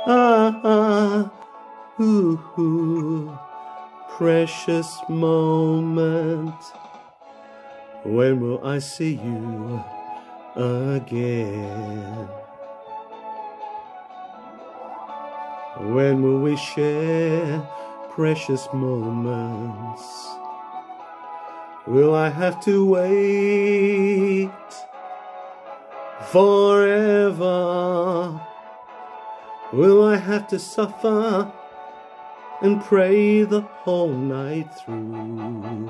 Ah, ooh, precious moment. When will I see you again? When will we share precious moments? Will I have to wait forever? Will I have to suffer and pray the whole night through?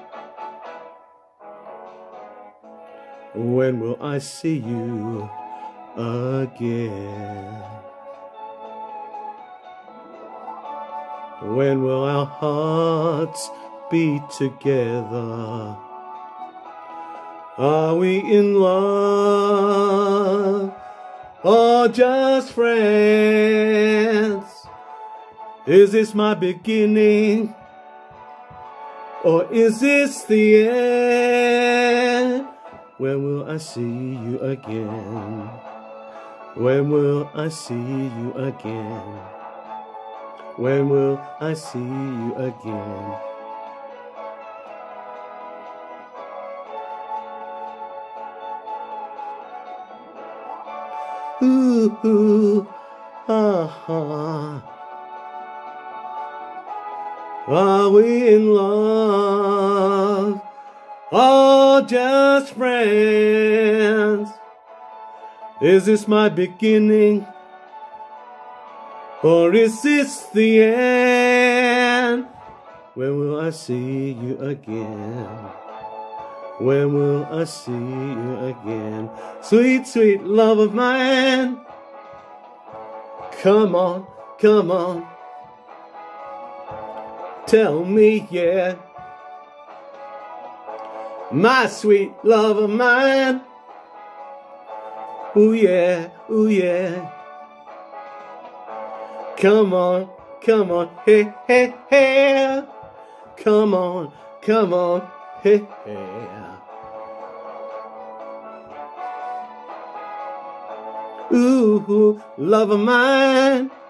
When will I see you again? When will our hearts beat together? Are we in love or just friends? Is this my beginning or is this the end? When will I see you again? When will I see you again? When will I see you again? Ooh, ah. Are we in love or just friends? Is this my beginning or is this the end? When will I see you again? When will I see you again? Sweet, sweet love of mine. Come on, come on. Tell me, yeah. My sweet love of mine. Ooh yeah, ooh yeah. Come on, hey, hey, hey. Come on, hey, hey. Ooh, love of mine.